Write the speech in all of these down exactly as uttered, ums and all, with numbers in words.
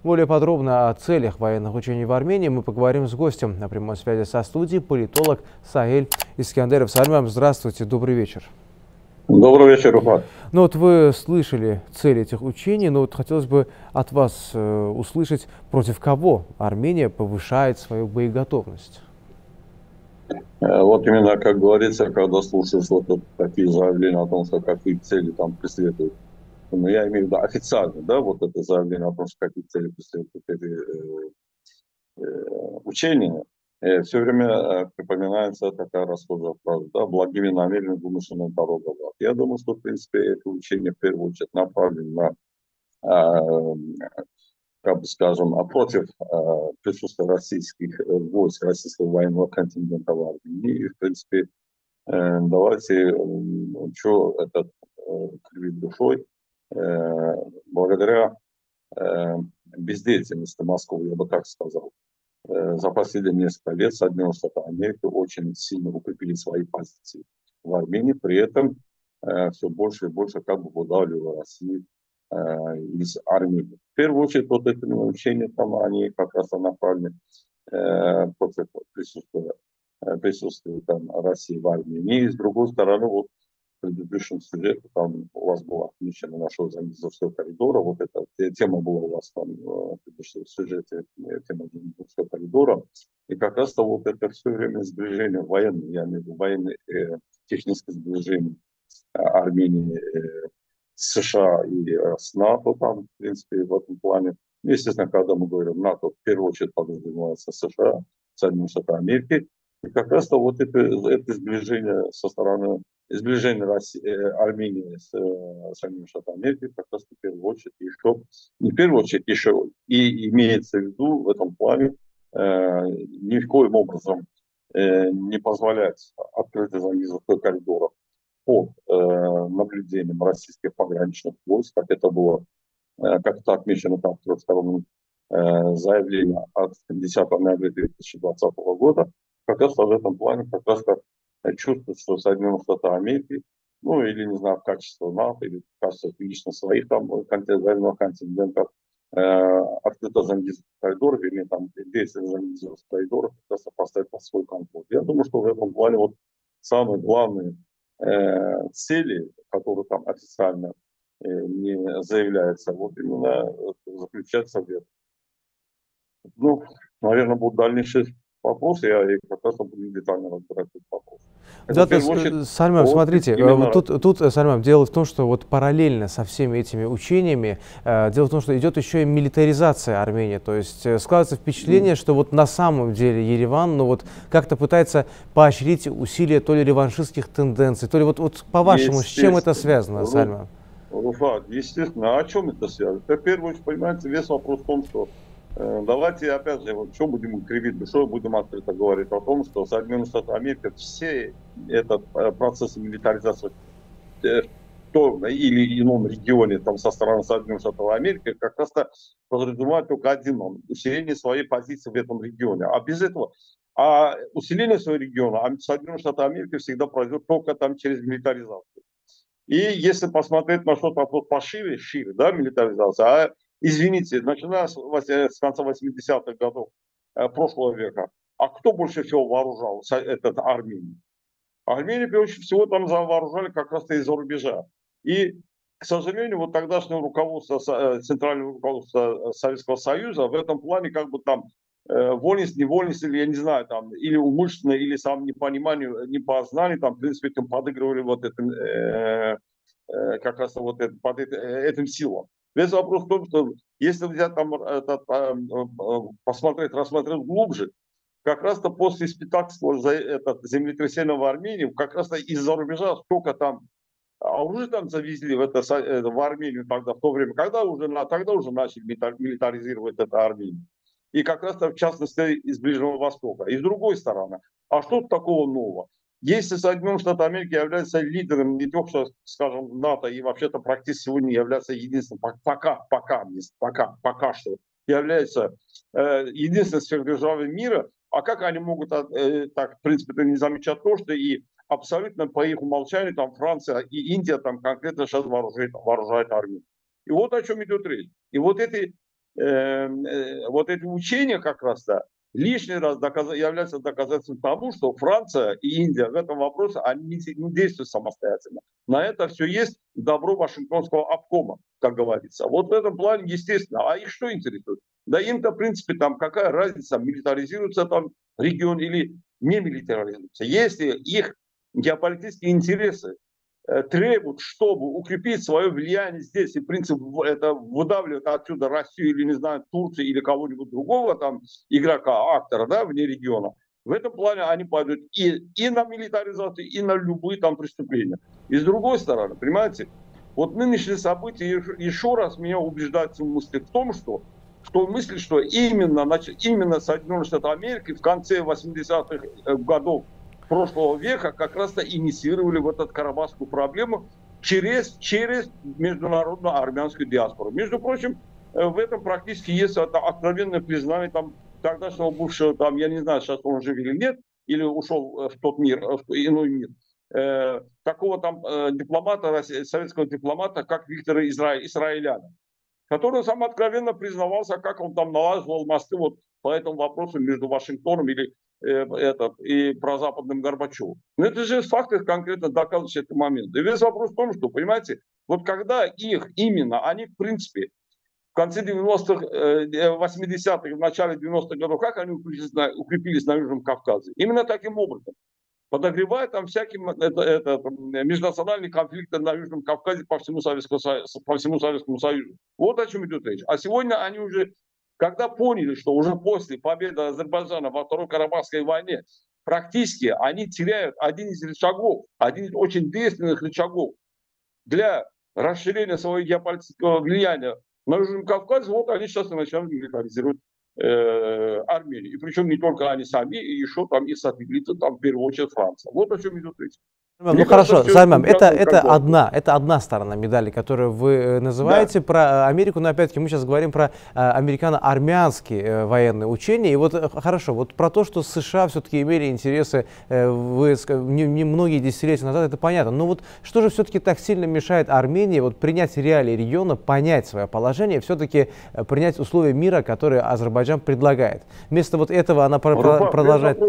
Более подробно о целях военных учений в Армении мы поговорим с гостем на прямой связи со студией, политолог Саэль Искандеров. Саэль, здравствуйте, добрый вечер. Добрый вечер, Руфат. Ну вот вы слышали цель этих учений, но вот хотелось бы от вас э, услышать, против кого Армения повышает свою боеготовность. Вот именно, как говорится, когда слушаешь вот такие заявления о том, что какие цели там преследуют, ну, я имею в виду официально, да, вот это заявление о том, что какие цели преследуют эти э, э, учения, э, все время э, припоминается такая расхожая фраза, да, благими намерениями вымышленная дорога. Я думаю, что, в принципе, это учение в первую очередь направлено на э, как бы скажем, а против э, присутствия российских э, войск, российского военного контингента в Армении. И, в принципе, э, давайте, э, что этот э, кривит душой, э, благодаря э, бездеятельности Москвы, я бы так сказал, э, за последние несколько лет Соединенные Штаты Америки очень сильно укрепили свои позиции в Армении, при этом э, все больше и больше как бы выдавливая Россию из Армении. В первую очередь, вот это учение там, они как раз направлены э, против присутствия, э, присутствия там, России в Армении. И с другой стороны, вот в предыдущем сюжете там у вас была отмечена нашего Замизовского коридора, вот эта тема была у вас там в предыдущем сюжете, тема Замизовского коридора. И как раз-то вот это все время сближение военное, я имею в виду военное э, техническое сближение Армении э, США и э, с НАТО там, в принципе, в этом плане. Естественно, когда мы говорим НАТО, в первую очередь подразумевается США, Соединенные Штаты Америки. И как раз-то вот это, это сближение со стороны, сближение России, э, Армении с э, Соединенными Штатами Америки, как раз в первую очередь еще, не в первую очередь, еще и имеется в виду в этом плане э, ни в коем образом э, не позволять открытый Замизовского коридора под э, наблюдением российских пограничных войск, как это было, э, как это отмечено там в трёх сторонном э, заявлении от десятого ноября две тысячи двадцатого года, как раз в этом плане как раз как чувствует, что Соединенные Штаты Америки, ну или, не знаю, в качестве НАТО, или в качестве лично своих там военного контингента, э, открыто Замизовский коридор, или там действия Замизовского коридора, как раз поставить под свой контроль. Я думаю, что в этом плане вот самые главные э, цели, которые там официально э, не заявляются, вот именно заключаться в этом. Ну, наверное, будут дальнейшие вопросы, я и как раз буду детально разбирать этот вопрос. Это Да, в то первую есть, очередь Сальман, вот смотрите, именно вот тут, тут, Сальман, дело в том, что вот параллельно со всеми этими учениями, э, дело в том, что идет еще и милитаризация Армении, то есть э, складывается впечатление, что вот на самом деле Ереван, ну вот как-то пытается поощрить усилия то ли реваншистских тенденций, то ли вот, вот по-вашему, с чем это связано, Сальман? Руфат, естественно, а о чем это связано? В первую очередь, понимаете, весь вопрос в том, что э, давайте, опять же, вот что будем кривить душой, будем открыто говорить о том, что Соединенные Штаты Америки все этот э, процесс милитаризации э, в том или ином регионе там, со стороны Соединенных Штатов Америки как раз-то подразумевает только один, он, усиление своей позиции в этом регионе. А без этого, а усиление своего региона, а Соединенные Штаты Америки всегда произойдет только там через милитаризацию. И если посмотреть на что-то пошире, шире, да, милитаризация, а, извините, начиная с, с конца восьмидесятых годов э, прошлого века, а кто больше всего вооружал этот Армению? Армению больше всего там вооружали как раз-то из-за рубежа. И, к сожалению, вот тогдашнее руководство, центральное руководство Советского Союза в этом плане как бы там э, вольность, невольность, или я не знаю, там, или умышленно, или сам непониманию, не по знанию, там, в принципе, там подыгрывали вот этим, э, э, как раз вот это, под это, этим силам. Весь вопрос в том, что если взять там, этот, э, посмотреть, рассмотреть глубже, как раз-то после спектакля за этот землетрясение в Армении, как раз-то из-за рубежа столько там оружие там завезли в, это, в Армению тогда, в то время, когда уже, тогда уже начали милитаризировать эту Армению. И как раз-то в частности из Ближнего Востока. И с другой стороны, а что такого нового? Если Соединенные Штаты Америки являются лидером не только, скажем, НАТО и вообще-то практически сегодня является единственным, пока, пока, пока, пока что является э, единственной сверхдержавой мира, а как они могут, э, так, в принципе, не замечать то, что и абсолютно по их умолчанию там Франция и Индия там конкретно сейчас вооружает, вооружает армию. И вот о чем идет речь. И вот эти э, э, вот эти учения как раз-то лишний раз доказ... являются доказательством тому, что Франция и Индия в этом вопросе они не, не действуют самостоятельно. На это все есть добро Вашингтонского обкома, как говорится. Вот в этом плане, естественно. А их что интересует? Да им-то, в принципе, там какая разница, милитаризируется там регион или не милитаризируется. Если их геополитические интересы требуют, чтобы укрепить свое влияние здесь, и принцип это выдавливает отсюда Россию или, не знаю, Турцию или кого-нибудь другого там игрока, актора, да, вне региона, в этом плане они пойдут и, и на милитаризацию, и на любые там преступления. И с другой стороны, понимаете, вот нынешние события еще раз меня убеждают в мысли в том, что в той мысли, что именно, значит, именно Соединенные Штаты Америки в конце восьмидесятых годов прошлого века как раз-то инициировали вот эту карабахскую проблему через, через международную армянскую диаспору. Между прочим, в этом практически есть это откровенное признание там тогдашнего бывшего, там, я не знаю, сейчас он жив или нет, или ушел в тот мир, в иной мир, э, такого там э, дипломата, советского дипломата, как Виктор Изра... Исраиляна, который сам откровенно признавался, как он там налаживал мосты вот по этому вопросу между Вашингтоном или этот, и про западным Горбачевым. Но это же факты конкретно доказывающие этот момент. И весь вопрос в том, что, понимаете, вот когда их именно, они в принципе в конце девяностых, восьмидесятых, в начале девяностых годов, как они укрепились на, укрепились на Южном Кавказе? Именно таким образом. Подогревая там всякие это, это, межнациональные конфликты на Южном Кавказе по всему, Советскому, по всему Советскому Союзу. Вот о чем идет речь. А сегодня они уже, когда поняли, что уже после победы Азербайджана во Второй Карабахской войне практически они теряют один из рычагов, один из очень действенных рычагов для расширения своего геополитического влияния на Южном Кавказе, вот они сейчас начинают милитаризировать э, Армению. И причем не только они сами, и еще там и сателлиты, там в первую очередь Франция. Вот о чем идет речь. Ну Мне хорошо, Саймам, это, это, одна, это одна сторона медали, которую вы называете, да. Про Америку, но опять-таки мы сейчас говорим про американо-армянские военные учения. И вот хорошо, вот про то, что США все-таки имели интересы вы, не, не многие десятилетия назад, это понятно. Но вот что же все-таки так сильно мешает Армении вот, принять реалии региона, понять свое положение, все-таки принять условия мира, которые Азербайджан предлагает? Вместо вот этого она про продолжает...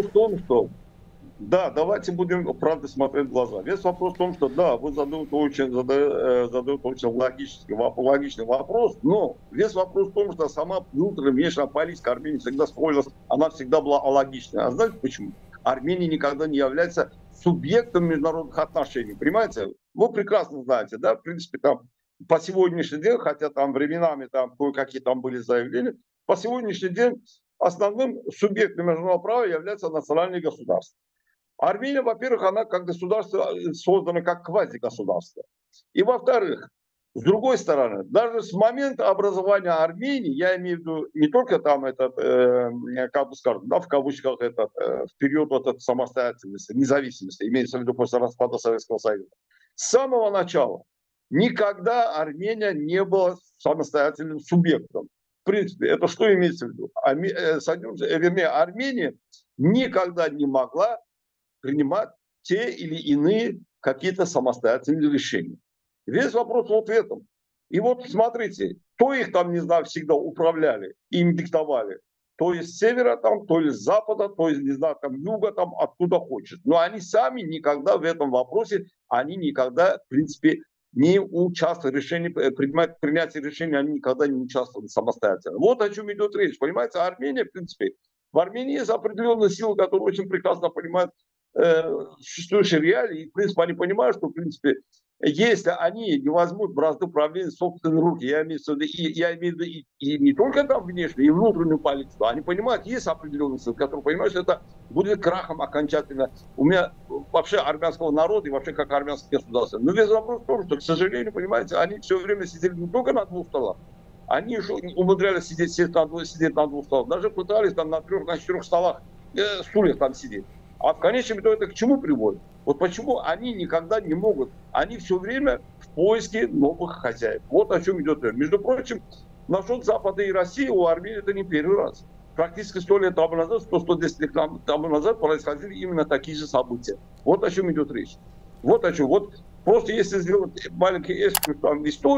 Да, давайте будем правда смотреть в глаза. Весь вопрос в том, что да, вы задаете очень, задаете, задаете очень логический, логичный вопрос, но весь вопрос в том, что сама внутренняя внешняя политика Армении всегда строилась, она всегда была алогичной. А знаете почему? Армения никогда не является субъектом международных отношений, понимаете? Вы прекрасно знаете, да, в принципе, там по сегодняшний день, хотя там временами там кое-какие там были заявления, по сегодняшний день основным субъектом международного права является национальное государство. Армения, во-первых, она как государство создана как квазигосударство. И во-вторых, с другой стороны, даже с момента образования Армении, я имею в виду не только там этот, э, как бы скажем, да, в кавычках этот, э, в период вот этой самостоятельности, независимости, имеется в виду после распада Советского Союза, с самого начала никогда Армения не была самостоятельным субъектом. В принципе, это что имеется в виду? Арми... Вернее, Армения никогда не могла принимать те или иные какие-то самостоятельные решения. Весь вопрос вот в этом. И вот смотрите, то их там, не знаю, всегда управляли, им диктовали, то из севера, там, то из запада, то из, не знаю, там, юга, там, откуда хочет. Но они сами никогда в этом вопросе, они никогда, в принципе, не участвовали в решении, принимать, принятии решений, они никогда не участвовали самостоятельно. Вот о чем идет речь. Понимаете, Армения, в принципе, в Армении есть определенные силы, которые очень прекрасно понимают существующие реалии, и, в принципе, они понимают, что, в принципе, если они не возьмут бразды правления в собственные руки, я имею в виду, и, я имею в виду и, и не только там внешнюю, и внутреннюю политику, они понимают, есть определенные силы, которые понимают, что это будет крахом окончательно у меня вообще армянского народа и вообще как армянское государство. Но весь вопрос в том, что, к сожалению, понимаете, они все время сидели не только на двух столах, они еще умудрялись сидеть, сидеть, на, двух, сидеть на двух столах, даже пытались там на трех, на четырех столах, э, стульях там сидеть. А в конечном итоге это к чему приводит? Вот почему они никогда не могут, они все время в поиске новых хозяев. Вот о чем идет речь. Между прочим, насчет Запада и России у Армении это не первый раз. Практически сто лет тому назад, сто — сто десять лет тому назад происходили именно такие же события. Вот о чем идет речь. Вот о чем. Вот просто если сделать маленький экскурс в историю,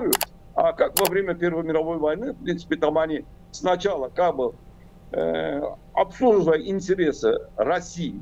А как во время Первой мировой войны, в принципе, там они сначала как бы э, обслуживая интересы России,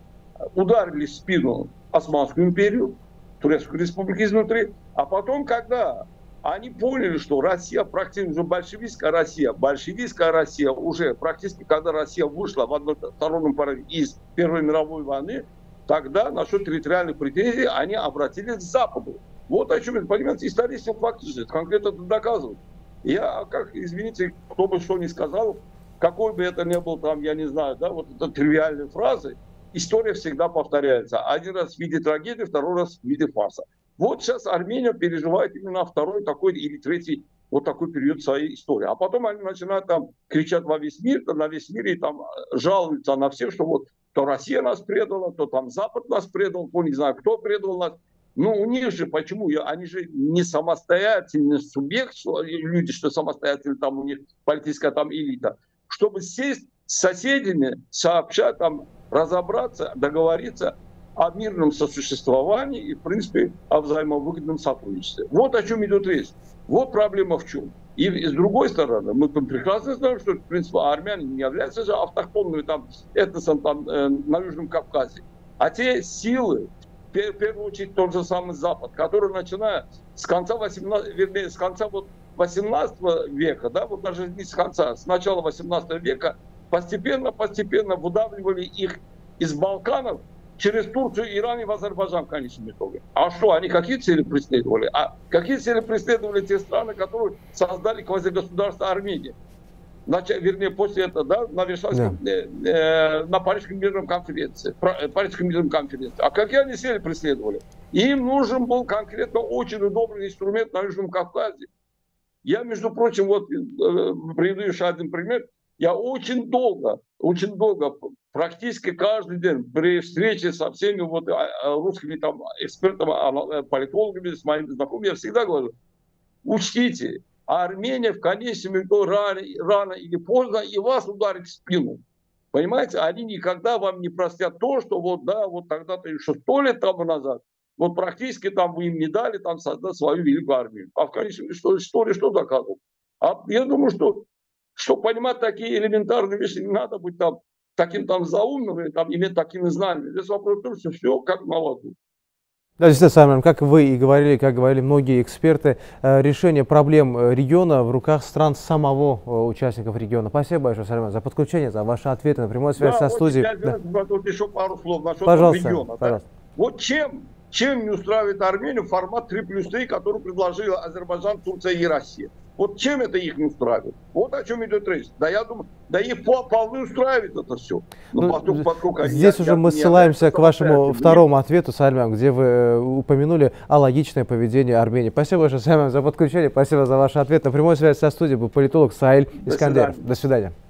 ударили в спину Османскую империю, Турецкую республику изнутри, а потом, когда они поняли, что Россия практически уже большевистская Россия, большевистская Россия уже практически, когда Россия вышла в одностороннем порядке из Первой мировой войны, тогда насчет территориальных претензий они обратились к Западу. Вот о чем это, понимаете, исторический факт, конкретно это доказывает. Я, как, извините, кто бы что ни сказал, какой бы это ни был там, я не знаю, да, вот это тривиальные фразы, история всегда повторяется. Один раз в виде трагедии, второй раз в виде фарса. Вот сейчас Армения переживает именно второй такой или третий вот такой период своей истории. А потом они начинают там кричать во весь мир, на весь мир и там жалуются на всех, что вот то Россия нас предала, то там Запад нас предал, то не знаю, кто предал нас. Ну, у них же, почему? Они же не самостоятельный субъект, люди, что самостоятельно, там у них политическая там элита. Чтобы сесть с соседями, сообща там, разобраться, договориться о мирном сосуществовании и, в принципе, о взаимовыгодном сотрудничестве. Вот о чем идет речь. Вот проблема в чем. И с другой стороны, мы прекрасно знаем, что, в принципе, армяне не являются же автохтонными там, этносом там, э, на Южном Кавказе. А те силы, в первую очередь тот же самый Запад, который, начиная с конца восемнадцатого, вернее, с конца вот восемнадцатого века, да, вот даже не с конца, с начала восемнадцатого века, постепенно-постепенно выдавливали их из Балканов через Турцию, Иран и в Азербайджан в конечном итоге. А что, они какие цели преследовали? А какие цели преследовали те страны, которые создали квазигосударство Армения? Значит, вернее, после этого, да, на Версальском, yeah. э, э, на Парижском мирном конференции, Парижском мирном конференции. А какие они цели преследовали? Им нужен был конкретно очень удобный инструмент на Южном Кавказе. Я, между прочим, вот э, приведу еще один пример. Я очень долго, очень долго, практически каждый день при встрече со всеми вот русскими там экспертами, политологами, с моими знакомыми, я всегда говорю, учтите, Армения в конечном итоге рано, рано или поздно и вас ударит в спину. Понимаете, они никогда вам не простят то, что вот да, вот тогда-то еще сто лет тому назад, вот практически там вы им не дали там создать свою великую армию. А в конечном итоге что доказывает? А я думаю, что чтобы понимать такие элементарные вещи, не надо быть там таким там заумным, или там иметь такими знаниями. Здесь вопрос в том, что все как на ладу. Да, действительно, Саймон, как вы и говорили, как говорили многие эксперты, решение проблем региона в руках стран самого участников региона. Спасибо большое, Саймон, за подключение, за ваши ответы на прямую связь да, со студией. Я да. Вот еще пару слов насчет пожалуйста, региона. Пожалуйста. Да? Вот чем, чем не устраивает Армению формат три плюс три, который предложила Азербайджан, Турция и Россия? Вот чем это их не устраивает? Вот о чем идет речь. Да я думаю, да их вполне устраивает это все. Ну, поскольку, поскольку здесь они, уже я, мы ссылаемся к вашему второму ответу, Саймон, где вы упомянули о логичное поведение Армении. Спасибо большое, Саймон, за подключение. Спасибо за ваш ответ. На прямой связи со студией был политолог Саиль Искандеров. До свидания. До свидания.